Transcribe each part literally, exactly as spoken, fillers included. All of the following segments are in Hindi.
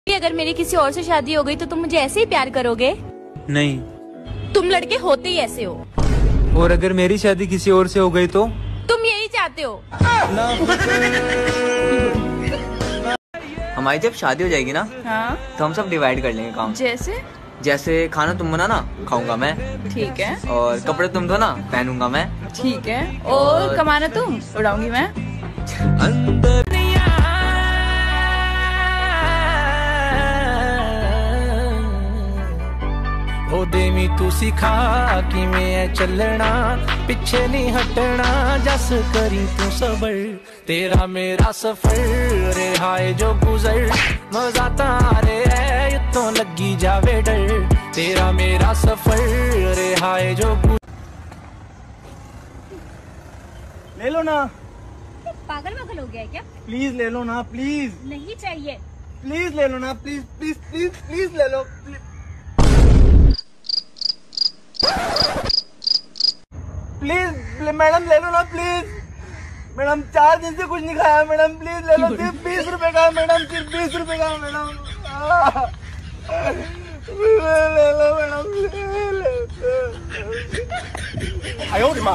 अगर मेरी किसी और से शादी हो गई तो तुम मुझे ऐसे ही प्यार करोगे? नहीं। तुम लड़के होते ही ऐसे हो। और अगर मेरी शादी किसी और से हो गई तो? तुम यही चाहते हो। हमारी जब शादी हो जाएगी ना, हाँ? तो हम सब डिवाइड कर लेंगे काम। जैसे? जैसे खाना तुम बनाना, खाऊंगा मैं। ठीक है। और कपड़े तुम धोना, पहनूंगा मैं। ठीक है। और, और... कमाना तुम, उड़ाऊंगी मैं। ओ देवी तू सिखा कि मैं चलना, पीछे नहीं हटना, जस करी तू सबर, तेरा मेरा सफर रे हाय जो गुजर, मजा तारे है तो लगी जावे डर, तेरा मेरा सफर रे हाय जो गुजर। ले लो ना। पागल पागल हो गया है क्या? प्लीज ले लो ना, प्लीज। नहीं चाहिए। प्लीज ले लो ना, प्लीज प्लीज प्लीज प्लीज ले लो। प्लीज मैडम ले लो ना, प्लीज। मैडम चार दिन से कुछ नहीं खाया मैडम, प्लीज ले लो। सिर्फ बीस रुपए का मैडम, सिर्फ बीस रुपए का मैडम। ले लो मैडम, ले लो। आयो रे माँ।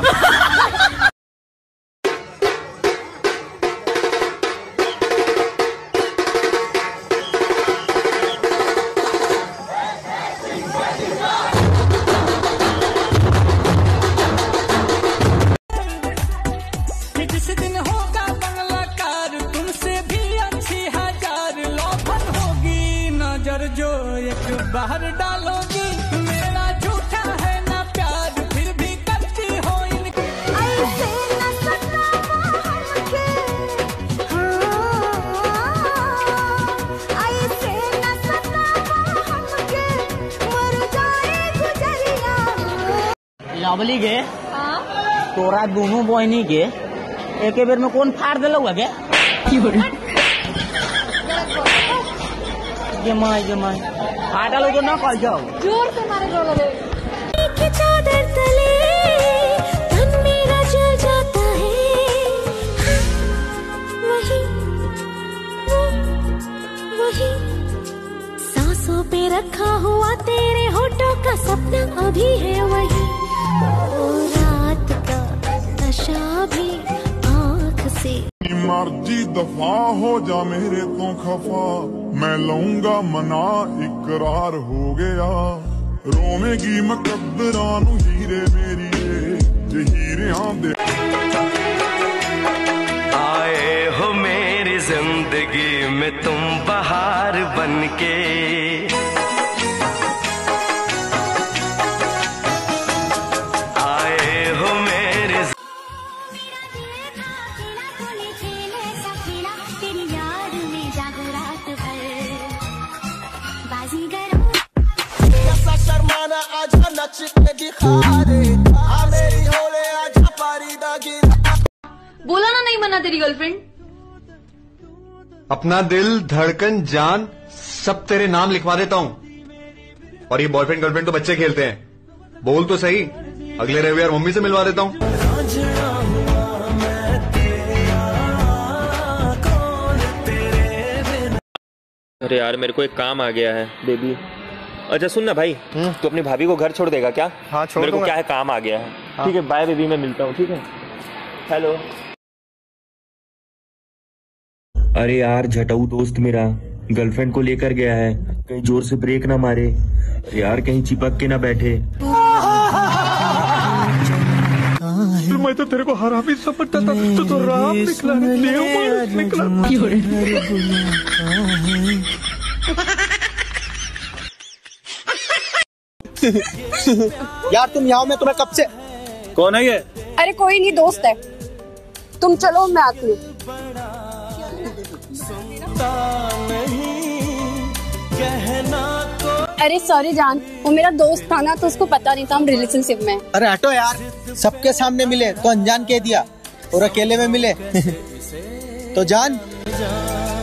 जिस दिन होगा बंगला कार, तुमसे भी अच्छी हजार लोफर होगी नजर जो एक बाहर डालोगी, मेरा झूठा है ना प्यार फिर भी करती हो इनके। ऐसे न सतावा हमके, ऐसे न सतावा हमके, मर जाए गुजरिया। लवली गे, तोरा दोनों बहनी के एक बेर में कौन फाड़ दिल हुआ क्या? ये माय ये माय फाटा लो तो ना कल जाओ। जोर से मारे जो लगे। चादर तले तन मेरा जल जाता है, वही वो वही सांसों पे रखा हुआ तेरे होठों का सपना अभी है वही, वो रात का नशा भी मर्जी दफा हो जा मेरे तो खफा, मैं लूंगा मना इकरार हो गया, रोवेगी मुकद्दरा नू हीरे मेरी जे हीरे दे। आए हो मेरी जिंदगी में तुम बहार बनके, आए हो मेरे शर्माना आजा नच के दिखा दे, आ मेरी होले आजा पारी दागी। बोला ना नहीं मना तेरी गर्लफ्रेंड। अपना दिल धड़कन जान सब तेरे नाम लिखवा देता हूँ, और ये बॉयफ्रेंड गर्लफ्रेंड तो बच्चे खेलते हैं। बोल तो सही, अगले रविवार मम्मी से मिलवा देता हूँ। अरे यार मेरे को एक काम आ गया है बेबी। अच्छा सुन ना भाई, तू अपनी भाभी को घर छोड़ देगा क्या? हाँ छोड़ मेरे को दूंगा। क्या है काम आ गया है। हाँ। ठीक है बाय बेबी, मैं मिलता हूँ। ठीक है हेलो। अरे यार झटाऊ दोस्त मेरा गर्लफ्रेंड को लेकर गया है, कहीं जोर से ब्रेक ना मारे यार, कहीं चिपक के ना बैठे। मैं तो तेरे को हरामी समझता था, तो तो राम निकला, देव निकला। यार तुम यहाँ में, तुम्हें कब से? कौन है ये? अरे कोई नहीं, दोस्त है। तुम चलो मैं आती हूँ। अरे सॉरी जान, वो मेरा दोस्त था ना, तो उसको पता नहीं था हम रिलेशनशिप में। अरे हटो यार, सबके सामने मिले तो अनजान कह दिया, और अकेले में मिले तो जान।